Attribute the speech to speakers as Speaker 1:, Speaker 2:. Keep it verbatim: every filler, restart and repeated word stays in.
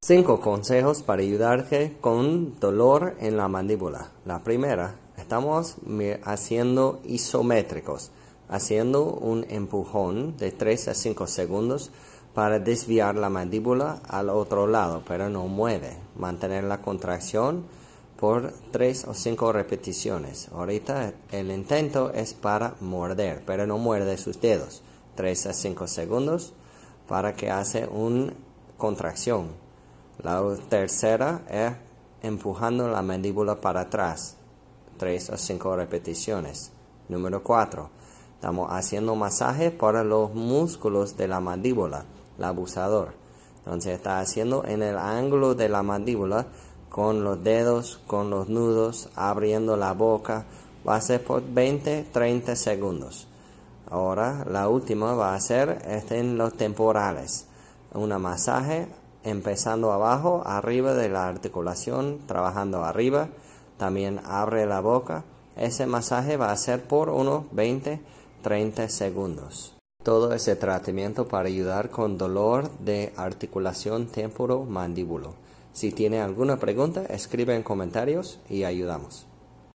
Speaker 1: Cinco consejos para ayudarte con dolor en la mandíbula. La primera, estamos haciendo isométricos, haciendo un empujón de tres a cinco segundos para desviar la mandíbula al otro lado, pero no mueve. Mantener la contracción por tres o cinco repeticiones. Ahorita el intento es para morder, pero no muerde sus dedos. tres a cinco segundos para que hace una contracción. La tercera es empujando la mandíbula para atrás, tres o cinco repeticiones. Número cuatro, estamos haciendo masaje para los músculos de la mandíbula, el abusador. Entonces está haciendo en el ángulo de la mandíbula con los dedos, con los nudos, abriendo la boca. Va a ser por veinte a treinta segundos. Ahora la última va a ser este en los temporales. Un masaje empezando abajo, arriba de la articulación, trabajando arriba. También abre la boca. Ese masaje va a ser por unos veinte a treinta segundos. Todo ese tratamiento para ayudar con dolor de articulación temporo-mandíbulo. Si tiene alguna pregunta, escribe en comentarios y ayudamos.